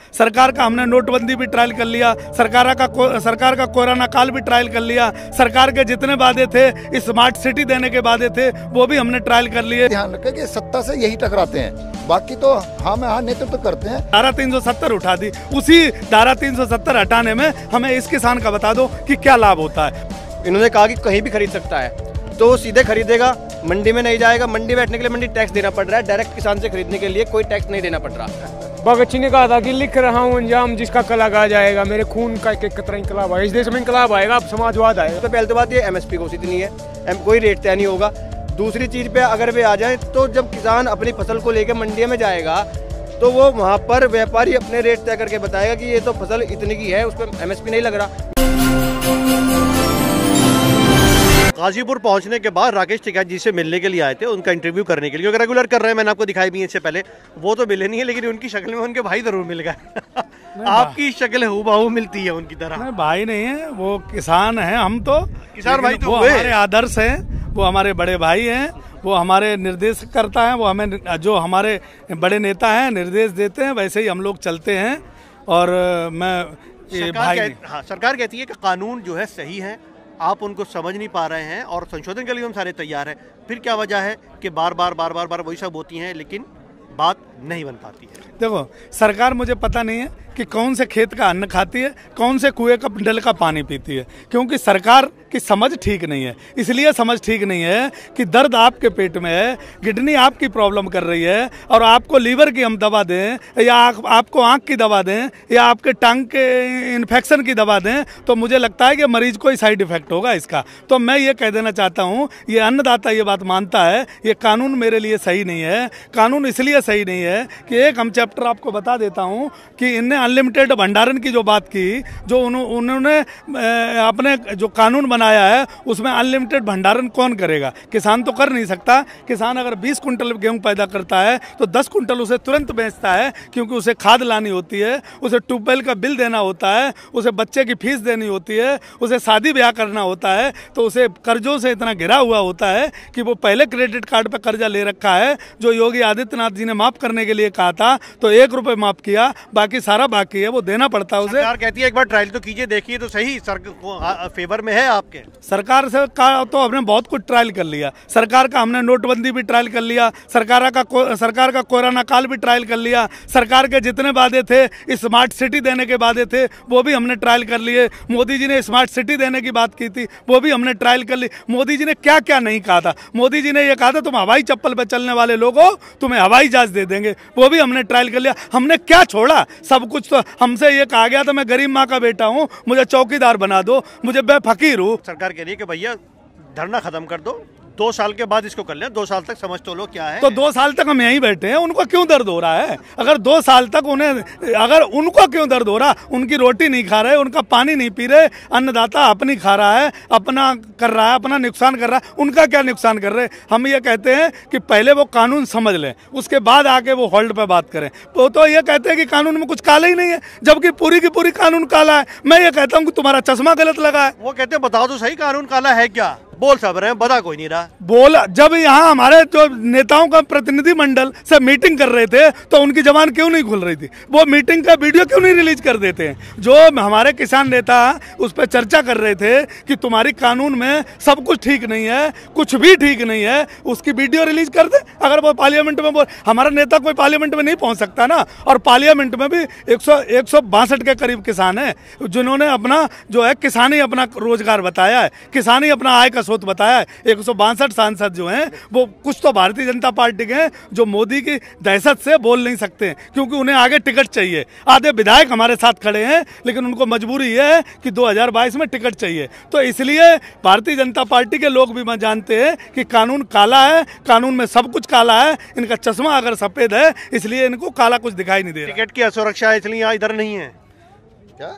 सरकार का हमने नोटबंदी भी ट्रायल कर लिया, सरकार का कोरोना काल भी ट्रायल कर लिया, सरकार के जितने वादे थे, स्मार्ट सिटी देने के वादे थे, वो भी हमने ट्रायल कर लिए। ध्यान रखें कि सत्ता से यही टकराते हैं, बाकी तो हाँ में हाँ नेतृत्व करते हैं। धारा 370 उठा दी, उसी धारा 370 हटाने में हमें इस किसान का बता दो कि क्या लाभ होता है। इन्होंने कहा कि कहीं भी खरीद सकता है, तो सीधे खरीदेगा, मंडी में नहीं जाएगा। मंडी बैठने के लिए मंडी टैक्स देना पड़ रहा है, डायरेक्ट किसान से खरीदने के लिए कोई टैक्स नहीं देना पड़ रहा। भगत ने कहा था कि लिख रहा हूँ अंजाम जिसका कलग आ जाएगा, मेरे खून का एक कतरा इंकलाब आएगा, इस देश में इंकलाब आएगा, अब समाजवाद आएगा। तो पहले तो बात ये एमएसपी घोषित नहीं है, कोई रेट तय नहीं होगा। दूसरी चीज पे अगर वे आ जाए तो जब किसान अपनी फसल को लेकर मंडी में जाएगा तो वो वहाँ पर व्यापारी अपने रेट तय करके बताएगा कि ये तो फसल इतने की है, उस पर एमएसपी नहीं लग रहा। गाजीपुर पहुंचने के बाद राकेश टिकैत जी से मिलने के लिए आए थे, उनका इंटरव्यू करने के लिए, क्योंकि रेगुलर कर रहे हैं, मैंने आपको दिखाई भी इससे पहले। वो तो मिले नहीं है, लेकिन उनकी शक्ल में उनके भाई जरूर मिल गए। आपकी शक्ल हूबहू मिलती है उनकी तरह। नहीं, भाई नहीं है, वो किसान है, हम तो किसान भाई तो वो हमारे आदर्श हैं, वो हमारे बड़े भाई हैं, वो हमारे निर्देश करता है, वो हमें जो हमारे बड़े नेता हैं निर्देश देते हैं, वैसे ही हम लोग चलते हैं। और मैं सरकार कहती है कि कानून जो है सही है, आप उनको समझ नहीं पा रहे हैं और संशोधन के लिए हम सारे तैयार हैं। फिर क्या वजह है कि बार बार वही सब होती हैं, लेकिन बात नहीं बन पाती है। देखो, सरकार मुझे पता नहीं है कि कौन से खेत का अन्न खाती है, कौन से कुएं का डल का पानी पीती है, क्योंकि सरकार की समझ ठीक नहीं है। इसलिए समझ ठीक नहीं है कि दर्द आपके पेट में है, किडनी आपकी प्रॉब्लम कर रही है, और आपको लीवर की हम दवा दें या आपको आँख की दवा दें या आपके टांग के इन्फेक्शन की दवा दें, तो मुझे लगता है कि मरीज को ही साइड इफेक्ट होगा इसका। तो मैं ये कह देना चाहता हूँ, ये अन्नदाता ये बात मानता है, ये कानून मेरे लिए सही नहीं है। कानून इसलिए सही नहीं है कि एक हम चैप्टर आपको बता देता हूँ कि इनने अनलिमिटेड भंडारण की जो बात की, जो उन्होंने अपने जो कानून बनाया है उसमें अनलिमिटेड भंडारण कौन करेगा? किसान तो कर नहीं सकता। किसान अगर 20 कुंटल गेहूं पैदा करता है तो 10 कुंटल उसे तुरंत बेचता है, क्योंकि उसे खाद लानी होती है, उसे ट्यूबवेल का बिल देना होता है, उसे बच्चे की फीस देनी होती है, उसे शादी ब्याह करना होता है, तो उसे कर्जों से इतना घिरा हुआ होता है कि वो पहले क्रेडिट कार्ड पर कर्जा ले रखा है, जो योगी आदित्यनाथ जी ने माफ करने के लिए कहा था, तो 1 रुपये माफ किया, बाकी सारा बाकी है, वो देना पड़ता है उसे। सरकार कहती है एक बार ट्रायल तो कीजिए, देखिए तो सही, फेवर में है आपके। सरकार से का तो हमने बहुत कुछ ट्रायल कर लिया, सरकार का हमने नोटबंदी भी ट्रायल कर लिया, सरकार का कोरोना काल भी ट्रायल कर लिया, सरकार के जितने वादे थे, स्मार्ट सिटी देने के वादे थे, वो भी हमने ट्रायल कर लिए। मोदी जी ने स्मार्ट सिटी देने की बात की थी, वो भी हमने ट्रायल कर ली। मोदी जी ने क्या क्या नहीं कहा था? मोदी जी ने ये कहा था तुम हवाई चप्पल पर चलने वाले लोग हो, तुम्हें हवाई जहाज दे देंगे, वो भी हमने ट्रायल कर लिया। हमने क्या छोड़ा? सब कुछ। तो हमसे ये कहा गया था मैं गरीब माँ का बेटा हूँ, मुझे चौकीदार बना दो, मुझे बेफकीर हूँ। सरकार कह रही है कि भैया धरना खत्म कर दो, 2 साल के बाद इसको कर लें, 2 साल तक समझ तो लो क्या है। तो 2 साल तक हम यहीं बैठे हैं, उनको क्यों दर्द हो रहा है? अगर 2 साल तक उनको क्यों दर्द हो रहा? उनकी रोटी नहीं खा रहे, उनका पानी नहीं पी रहे, अन्नदाता अपनी खा रहा है, अपना कर रहा है, अपना नुकसान कर रहा है, उनका क्या नुकसान कर रहे? हम ये कहते हैं कि पहले वो कानून समझ लें, उसके बाद आके वो होल्ड पे बात करें। वो तो ये कहते हैं कि कानून में कुछ काला ही नहीं है, जबकि पूरी की पूरी कानून काला है। मैं ये कहता हूँ कि तुम्हारा चश्मा गलत लगा है। वो कहते हैं बताओ तो सही कानून काला है क्या? बोल सब रहे हैं, बता कोई नहीं रहा। बोला जब यहाँ हमारे जो नेताओं का प्रतिनिधि मंडल से मीटिंग कर रहे थे तो उनकी जबान क्यों नहीं खुल रही थी? वो मीटिंग का वीडियो क्यों नहीं रिलीज कर देते हैं? जो हमारे किसान नेता उस पर चर्चा कर रहे थे कि तुम्हारी कानून में सब कुछ ठीक नहीं है, कुछ भी ठीक नहीं है, उसकी वीडियो रिलीज कर दे। अगर वो पार्लियामेंट में हमारा नेता कोई पार्लियामेंट में नहीं पहुंच सकता ना, और पार्लियामेंट में भी 162 के करीब किसान है जिन्होंने अपना जो है किसानी अपना रोजगार बताया है, किसानी अपना आय का स्रोत बताया है। 162 सांसद जो हैं वो कुछ तो भारतीय जनता पार्टी के हैं, जो मोदी की दहशत से बोल नहीं सकते क्योंकि उन्हें आगे टिकट चाहिए। आधे विधायक हमारे साथ खड़े हैं, लेकिन उनको मजबूरी यह है कि 2022 में टिकट चाहिए। तो इसलिए भारतीय जनता पार्टी के लोग भी जानते हैं कि कानून काला है, कानून में सब कुछ काला है, इनका चश्मा अगर सफेद है इसलिए इनको काला कुछ दिखाई नहीं दे रहा। टिकट की असुरक्षा है इसलिए यहाँ इधर नहीं है क्या?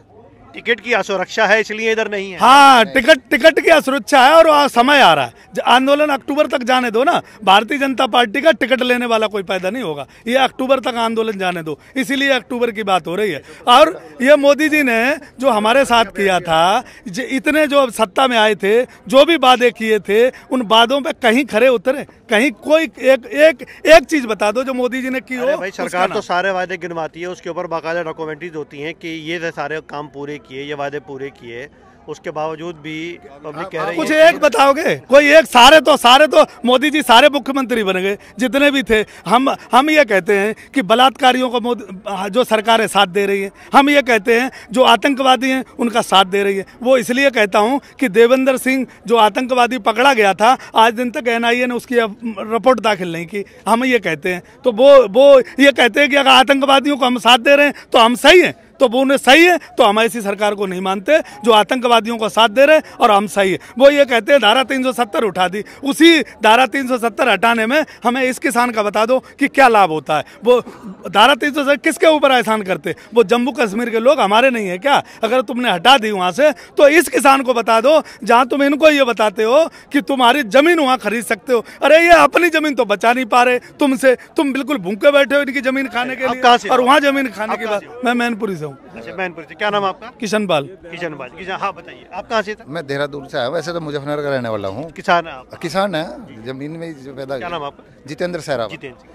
टिकट की असुरक्षा है इसलिए इधर नहीं है। हाँ, टिकट की असुरक्षा है और समय आ रहा है। आंदोलन अक्टूबर तक जाने दो ना। भारतीय जनता पार्टी का टिकट लेने वाला कोई पैदा नहीं होगा। ये अक्टूबर तक आंदोलन जाने दो, इसीलिए अक्टूबर की बात हो रही है। और ये मोदी जी ने जो हमारे साथ किया था, इतने जो सत्ता में आए थे, जो भी वादे किए थे, उन वादों पे कहीं खरे उतरे? कहीं कोई एक चीज बता दो जो मोदी जी ने की हो। भाई सरकार तो सारे वादे गिनवाती है, उसके ऊपर बाकायदा डॉक्यूमेंट्रीज होती हैं कि ये सारे काम पूरे किए, ये वादे पूरे किए, उसके बावजूद भी पब्लिक कह रही है। कुछ एक बताओगे? कोई एक? सारे तो मोदी जी सारे मुख्यमंत्री बन गए जितने भी थे। हम ये कहते हैं कि बलात्कारियों को जो सरकारें साथ दे रही है, हम ये कहते हैं जो आतंकवादी हैं उनका साथ दे रही है। वो इसलिए कहता हूं कि देवेंद्र सिंह जो आतंकवादी पकड़ा गया था, आज दिन तक NIA ने उसकी रिपोर्ट दाखिल नहीं की। हम ये कहते हैं तो वो ये कहते हैं कि अगर आतंकवादियों को हम साथ दे रहे हैं तो हम सही हैं, तो वो उन्हें सही है, तो हम ऐसी सरकार को नहीं मानते जो आतंकवादियों को साथ दे रहे हैं और हम सही है। वो ये कहते हैं धारा 370 उठा दी। उसी धारा 370 हटाने में हमें इस किसान का बता दो कि क्या लाभ होता है। वो धारा 370 किसके ऊपर एहसान करते? वो जम्मू कश्मीर के लोग हमारे नहीं है क्या? अगर तुमने हटा दी वहाँ से तो इस किसान को बता दो, जहाँ तुम इनको ये बताते हो कि तुम्हारी जमीन वहाँ खरीद सकते हो। अरे ये अपनी जमीन तो बचा नहीं पा रहे तुमसे, तुम बिल्कुल भूखे बैठे हो इनकी जमीन खाने के लिए, और वहाँ जमीन खाने के बाद। मैं मैनपुरी से हूँ। अच्छा, मैनपुरी से। क्या नाम है आपका? किशनपाल। हाँ बताइए, आप कहाँ से थे? मैं देहरादून से आया, वैसे तो मुजफ्फरनगर का रहने वाला हूँ। किसान है आप? किसान है, जमीन में जो पैदा। क्या नाम आपका? जितेंद्र सहरावत। जितेंद्र।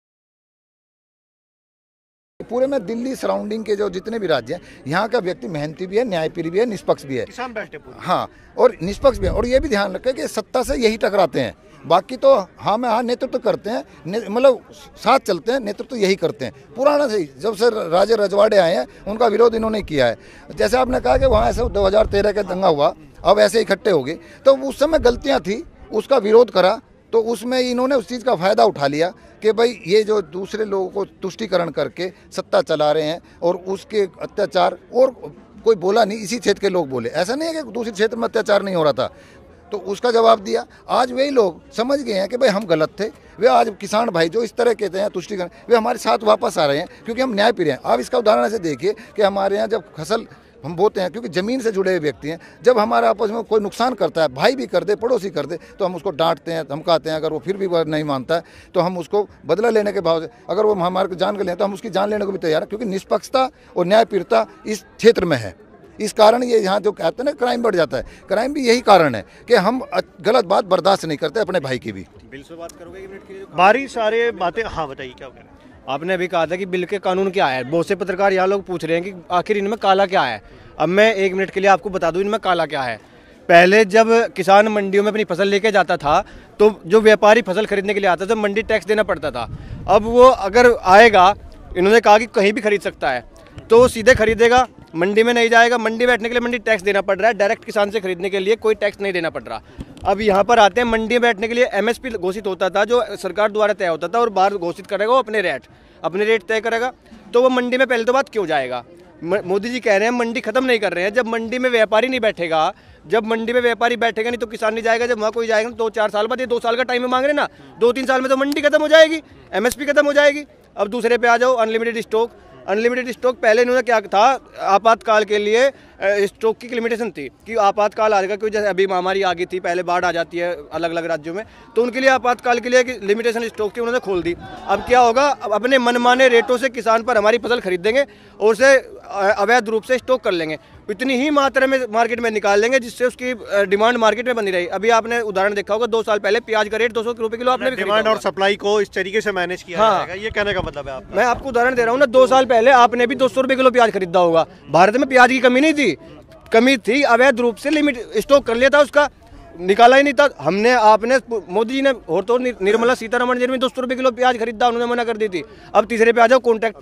पूरे में दिल्ली सराउंडिंग के जो जितने भी राज्य हैं, यहाँ का व्यक्ति मेहनती भी है, न्यायप्रिय भी है, निष्पक्ष भी है। किसान बैठे पूरे। हाँ, और निष्पक्ष भी है। और ये भी ध्यान रखें कि सत्ता से यही टकराते हैं, बाकी तो हाँ में हाँ नेतृत्व करते हैं, मतलब साथ चलते हैं, नेतृत्व यही करते हैं। पुराना से जब से राजे रजवाड़े आए हैं उनका विरोध इन्होंने किया है। जैसे आपने कहा कि वहाँ ऐसे 2013 का दंगा हुआ, अब ऐसे इकट्ठे हो गए, तो उस समय गलतियाँ थी, उसका विरोध करा, तो उसमें इन्होंने उस चीज़ का फ़ायदा उठा लिया कि भाई ये जो दूसरे लोगों को तुष्टीकरण करके सत्ता चला रहे हैं और उसके अत्याचार, और कोई बोला नहीं, इसी क्षेत्र के लोग बोले। ऐसा नहीं है कि दूसरे क्षेत्र में अत्याचार नहीं हो रहा था, तो उसका जवाब दिया। आज वही लोग समझ गए हैं कि भाई हम गलत थे। वे आज किसान भाई जो इस तरह कहते हैं तुष्टीकरण, वे हमारे साथ वापस आ रहे हैं क्योंकि हम न्यायप्रिय हैं। आप इसका उदाहरण ऐसे देखिए कि हमारे यहाँ जब फसल हम बोते हैं, क्योंकि ज़मीन से जुड़े हुए व्यक्ति हैं, जब हमारे आपस में कोई नुकसान करता है, भाई भी कर दे, पड़ोसी कर दे, तो हम उसको डांटते हैं, धमकाते हैं। अगर वो फिर भी नहीं मानता है तो हम उसको बदला लेने के भाव से, अगर वो हमारे को जान कर लें तो हम उसकी जान लेने को भी तैयार हैं, क्योंकि निष्पक्षता और न्यायप्रियता इस क्षेत्र में है। इस कारण ये यहाँ जो कहते हैं ना क्राइम बढ़ जाता है, क्राइम भी यही कारण है कि हम गलत बात बर्दाश्त नहीं करते अपने भाई की भी। बिल से बात करोगे 1 मिनट के लिए? बारी सारे बातें। हाँ बताइए, क्या कह रहे हैं? आपने अभी कहा था कि बिल के कानून क्या है। बहुत से पत्रकार यहाँ लोग पूछ रहे हैं कि आखिर इनमें काला क्या है। अब मैं 1 मिनट के लिए आपको बता दूं इनमें काला क्या है। पहले जब किसान मंडियों में अपनी फसल लेके जाता था तो जो व्यापारी फसल खरीदने के लिए आता था मंडी टैक्स देना पड़ता था। अब वो अगर आएगा, इन्होंने कहा कि कहीं भी खरीद सकता है, तो वो सीधे खरीदेगा, मंडी में नहीं जाएगा। मंडी बैठने के लिए मंडी टैक्स देना पड़ रहा है, डायरेक्ट किसान से खरीदने के लिए कोई टैक्स नहीं देना पड़ रहा। अब यहाँ पर आते हैं, मंडी में बैठने के लिए MSP घोषित होता था, जो सरकार द्वारा तय होता था, और बाहर घोषित करेगा वो अपने रेट तय करेगा। तो वो मंडी में पहले तो बात क्यों जाएगा? मोदी जी कह रहे हैं मंडी खत्म नहीं कर रहे हैं। जब मंडी में व्यापारी नहीं बैठेगा, जब मंडी में व्यापारी बैठेगा नहीं तो किसान नहीं जाएगा। जब वहाँ कोई जाएगा 2-4 साल बाद, ये 2 साल का टाइम मांग रहे ना, 2-3 साल में तो मंडी खत्म हो जाएगी, MSP खत्म हो जाएगी। अब दूसरे पे आ जाओ, अनलिमिटेड स्टॉक। पहले इन्होंने क्या था, आपातकाल के लिए स्टॉक की लिमिटेशन थी कि आपातकाल आएगा, क्योंकि जैसे अभी महामारी आ गई थी, पहले बाढ़ आ जाती है अलग अलग राज्यों में, तो उनके लिए आपातकाल के लिए लिमिटेशन स्टॉक की उन्होंने खोल दी। अब क्या होगा, अब अपने मनमाने रेटों से किसान पर हमारी फसल खरीदेंगे और उसे अवैध रूप से स्टॉक कर लेंगे, इतनी ही मात्रा में मार्केट में निकाल लेंगे जिससे उसकी डिमांड मार्केट में बनी रही। अभी आपने उदाहरण देखा होगा, 2 साल पहले प्याज का रेट 200 रुपए किलो आपने भी डिमांड और सप्लाई को इस तरीके से मैनेज किया जाएगा, ये कहने का मतलब है आपका? मैं आपको उदाहरण दे रहा हूँ ना, 2 साल पहले आपने भी 200 रुपए किलो प्याज खरीदा होगा। भारत में प्याज की कमी नहीं थी, कमी थी, अवैध रूप से लिमिट स्टॉक कर लिया था, उसका निकाला ही नहीं था हमने। आपने, मोदी जी ने और तो निर्मला सीतारमण जी ने 200 रुपए किलो प्याज खरीदा, उन्होंने मना कर दी थी। अब तीसरे पे आ जाओ, कॉन्ट्रैक्ट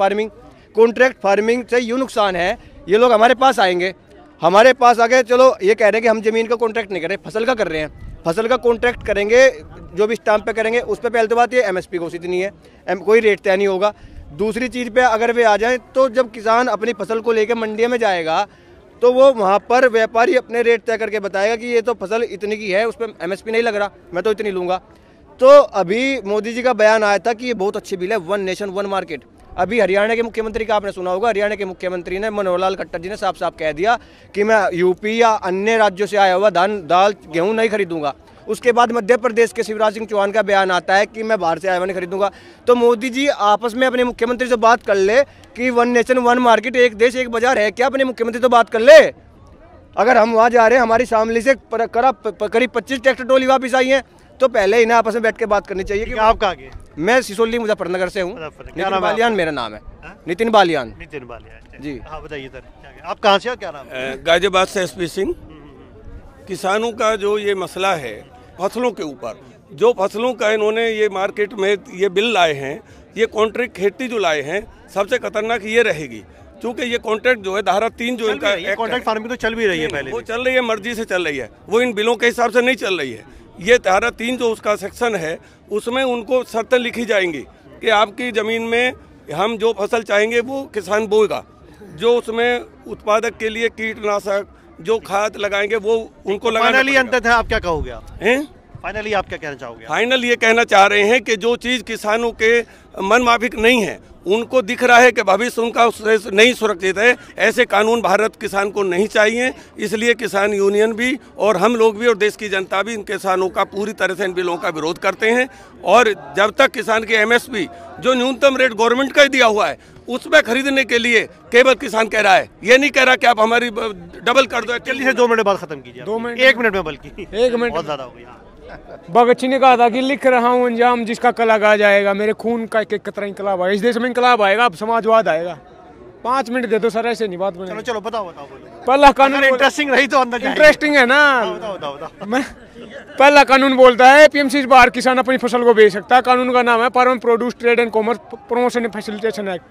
फार्मिंग से यूँ नुकसान है, ये लोग हमारे पास आएंगे, हमारे पास आ गए, चलो ये कह रहे हैं कि हम जमीन का कॉन्ट्रैक्ट नहीं कर रहे, फसल का कर रहे हैं। फसल का कॉन्ट्रैक्ट करेंगे, जो भी स्टाम्प पे करेंगे उस पर पहले तो बात ये MSP घोषित नहीं है, कोई रेट तय नहीं होगा। दूसरी चीज़ पे अगर वे आ जाएं तो जब किसान अपनी फसल को लेकर मंडिया में जाएगा तो वो वहाँ पर व्यापारी अपने रेट तय करके बताएगा कि ये तो फसल इतनी की है, उस पर MSP नहीं लग रहा, मैं तो इतनी लूँगा। तो अभी मोदी जी का बयान आया था कि ये बहुत अच्छी बिल है, 1 नेशन 1 मार्केट। अभी हरियाणा के मुख्यमंत्री का आपने सुना होगा, हरियाणा के मुख्यमंत्री ने मनोहर लाल खट्टर जी ने साफ साफ कह दिया कि मैं यूपी या अन्य राज्यों से आया हुआ दाल गेहूं नहीं खरीदूंगा। उसके बाद मध्य प्रदेश के शिवराज सिंह चौहान का बयान आता है कि मैं बाहर से आया हुआ नहीं खरीदूंगा। तो मोदी जी आपस में अपने मुख्यमंत्री से बात कर ले कि 1 नेशन 1 मार्केट, एक देश एक बाजार है क्या, अपने मुख्यमंत्री से बात कर ले। अगर हम वहाँ जा रहे हैं, हमारी शामली से करीब 25 ट्रैक्टर ट्रॉली वापस आई हैं, तो पहले इन्हें आपस में बैठ के बात करनी चाहिए कि आप कहाँ गए? मैं सिसोली मुजफ्फरनगर से हूँ। नितिन बालियान मेरा नाम है। नितिन बालियान जी। हाँ बताइए सर, आप कहाँ से हो, क्या नाम है? गाजियाबाद से एसपी सिंह। किसानों का जो ये मसला है फसलों के ऊपर, जो फसलों का इन्होंने ये मार्केट में ये बिल लाए हैं, ये कॉन्ट्रैक्ट खेती जो लाए हैं, सबसे खतरनाक ये रहेगी क्योंकि ये कॉन्ट्रैक्ट जो है धारा 3 जो इनका कॉन्ट्रैक्ट फार्मिंग तो चल भी रही है पहले, वो चल रही है, मर्जी से चल रही है, वो इन बिलों के हिसाब से नहीं चल रही है। ये धारा 3 जो उसका सेक्शन है उसमें उनको शर्तें लिखी जाएंगी कि आपकी ज़मीन में हम जो फसल चाहेंगे वो किसान बोएगा, जो उसमें उत्पादक के लिए कीटनाशक जो खाद लगाएंगे वो उनको लगाना। फाइनली अंत है, आप क्या कहोगे? आप हैं फाइनली आप क्या कहना चाहोगे? फाइनल ये कहना चाह रहे हैं कि जो चीज़ किसानों के मन माफिक नहीं है, उनको दिख रहा है कि भविष्य उनका उससे नहीं सुरक्षित है, ऐसे कानून भारत किसान को नहीं चाहिए। इसलिए किसान यूनियन भी और हम लोग भी और देश की जनता भी इन किसानों का पूरी तरह से इन बिलों का विरोध करते हैं। और जब तक किसान के MSP जो न्यूनतम रेट गवर्नमेंट का ही दिया हुआ है उसमें खरीदने के लिए केवल किसान कह रहा है, ये नहीं कह रहा कि आप हमारी डबल कर दो। जल्दी से 2 मिनट बाद खत्म कीजिए। 2 मिनट, 1 मिनट में, बल्कि 1 मिनट बहुत ज्यादा हो गया। भगत सिंह ने कहा था कि लिख रहा हूँ अंजाम जिसका कल आ जाएगा, मेरे खून का एक कतरा इंकलाब आएगा, इस देश में इंकलाब आएगा, अब समाजवाद आएगा। 5 मिनट दे दो सर, ऐसे नहीं बात बनेगी। चलो बताओ। पहला कानून इंटरेस्टिंग रही तो अंदर इंटरेस्टिंग है ना। बताओ। मैं पहला कानून बोलता है PMC बाहर किसान अपनी फसल को बेच सकता है। कानून का नाम है farm produce trade and commerce promotion and facilitation act.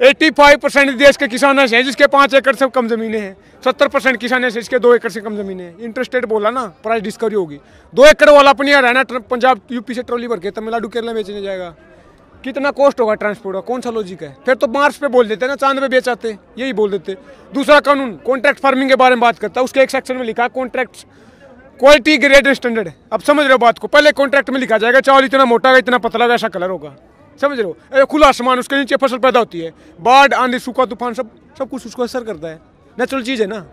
85% देश के किसान ऐसे हैं जिसके 5 एकड़ से कम जमीनें हैं। 70% किसान ऐसे जिसके 2 एकड़ से कम जमीनें हैं। इंटरेस्टेड बोला ना, प्राइस डिस्कवरी होगी। 2 एकड़ वाला अपने यहाँ रहना, पंजाब यूपी से ट्रॉली भर के तमिलनाडु केरला बेचने जाएगा, कितना कॉस्ट होगा ट्रांसपोर्ट का, कौन सा लॉजिक है? फिर तो मार्च पे बोल देते ना, चांद पे बेच आते, यही बोल देते। दूसरा कानून कॉन्ट्रैक्ट फार्मिंग के बारे में बात करता है, उसके एक सेक्शन में लिखा है contract quality grade and standard. अब समझ रहे हो बात को? पहले कॉन्ट्रैक्ट में लिखा जाएगा चावल इतना मोटा होगा, इतना पतला होगा, ऐसा कलर होगा, समझ रहे हो? अरे खुला आसमान, उसके नीचे फसल पैदा होती है, बाढ़ आंधी सूखा तूफान सब कुछ उसको असर करता है, नेचुरल चीज़ है ना,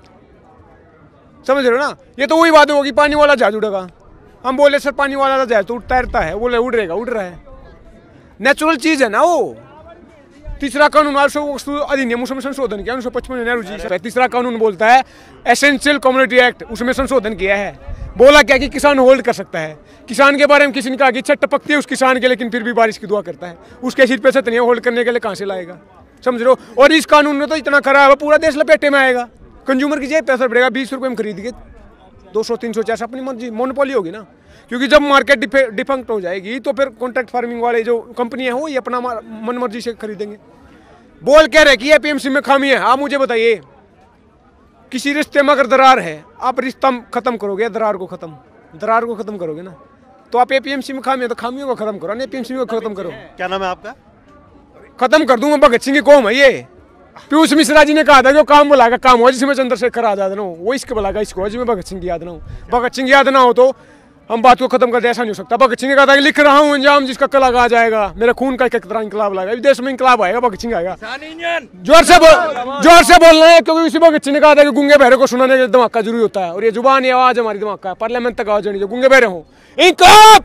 समझ रहे हो ना? ये तो वही बात होगी, पानी वाला जहाज उड़ेगा, हम बोले सर पानी वाला जहाज तो तैरता है, बोले उड़ रहा है, नेचुरल चीज़ है ना वो। तीसरा कानून वस्तु अधिनियम उसमें संशोधन किया 1955 नेहरू जी से। तीसरा कानून बोलता है एसेंशियल कम्युनिटी एक्ट, उसमें संशोधन किया है। बोला क्या कि किसान होल्ड कर सकता है। किसान के बारे में किसी ने कहा कि छत टपकती है उस किसान के, लेकिन फिर भी बारिश की दुआ करता है, उसके सिर पे छत नहीं होल्ड करने के लिए कहाँ से लाएगा, समझ रहे हो? और इस कानून में तो इतना खराब है, पूरा देश लपेटे में आएगा, कंज्यूमर की जेब पे असर पड़ेगा। 20 रुपये में खरीद के 200-300 400 अपनी मर्जी, मोनोपोली होगी ना, क्योंकि जब मार्केट डिफंक्ट हो जाएगी तो फिर कॉन्ट्रैक्ट फार्मिंग वाले जो कंपनी है वो ये अपना मन मर्जी से खरीदेंगे। बोल कह रहे कि ये PMC में खामी है। आप मुझे बताइए, किसी रिश्ते में अगर दरार है, आप रिश्ता खत्म करोगे, दरार को खत्म करोगे ना, तो आप PMC में खामी है तो खामियों को खत्म करो, नहीं PMC को खत्म करो। क्या नाम है आपका? खत्म कर दूंगा, भगत सिंह की कौम है ये। पीयूष मिश्रा जी ने कहा था कि काम बुलाएगा, काम हो जिसमें चंद्रशेखर आजाद ना हो, वो इसके बुलाएगा इसको, जिसमें भगत सिंह की याद ना हो। भगत सिंह की याद ना हो तो हम बात को खत्म कर दे, ऐसा नहीं हो सकता। भगत सिंह ने कहा था कि लिख रहा हूँ अंजाम जिसका कल आ जाएगा, मेरे खून का एक तरह इंकलाब लाएगा, इस देश में इंकलाब आएगा, भगत सिंह आएगा। जोर से बोलना है, क्योंकि इसी भगत सिंह ने कहा था कि गूंगे बहरे को सुनाने के दिमाग का जरूरी होता है, और ये जुबान ये आवाज हमारी दिमाग का, पार्लियामेंट तक आवाज जानी जो गूंगे बहरे हो। इंकलाब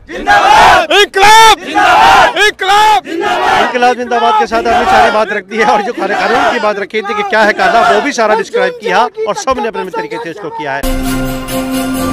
जिंदाबाद के साथ हमने सारी बात रख दी है, और जो कानून की बात रखी थी कि क्या है काला, वो भी सारा डिस्क्राइब किया और सबने अपने तरीके से इसको किया है।